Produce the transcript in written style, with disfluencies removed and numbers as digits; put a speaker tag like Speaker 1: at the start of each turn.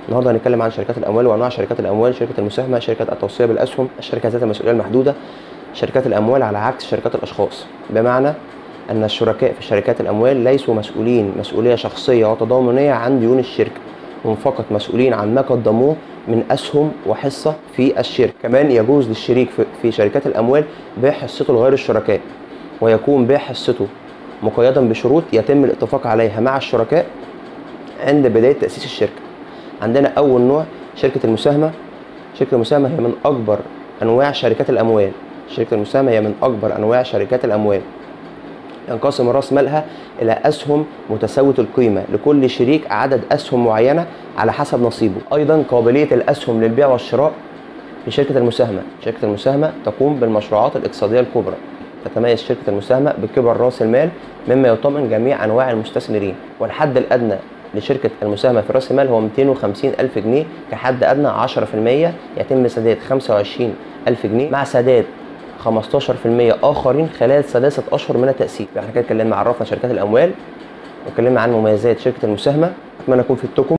Speaker 1: النهارده هنتكلم عن شركات الاموال وانواع شركات الاموال: شركه المساهمه، شركه التوصيه بالاسهم، الشركه ذات المسؤوليه المحدوده. شركات الاموال على عكس شركات الاشخاص، بمعنى ان الشركاء في شركات الاموال ليسوا مسؤولين مسؤوليه شخصيه وتضامنيه عن ديون الشركه، هم فقط مسؤولين عن ما قدموه من اسهم وحصه في الشركه. كمان يجوز للشريك في شركات الاموال بيع حصته لغير الشركاء، ويكون بيع حصته مقيدا بشروط يتم الاتفاق عليها مع الشركاء عند بدايه تاسيس الشركه. عندنا اول نوع شركه المساهمه. شركه المساهمه هي من اكبر انواع شركات الاموال. شركه المساهمه هي من اكبر انواع شركات الاموال. ينقسم راس مالها الى اسهم متساويه القيمه، لكل شريك عدد اسهم معينه على حسب نصيبه. ايضا قابليه الاسهم للبيع والشراء في شركه المساهمه. شركه المساهمه تقوم بالمشروعات الاقتصاديه الكبرى. تتميز شركه المساهمه بكبر راس المال مما يطمئن جميع انواع المستثمرين. والحد الادنى لشركه المساهمه في راس المال هو 250,000 جنيه كحد ادنى. 10% يتم سداد 25,000 جنيه مع سداد 15% اخرين خلال 3 اشهر من التاسيس. احنا كده اتكلمنا، عرفنا شركات الاموال واتكلمنا عن مميزات شركه المساهمه. اتمنى اكون فدتكم.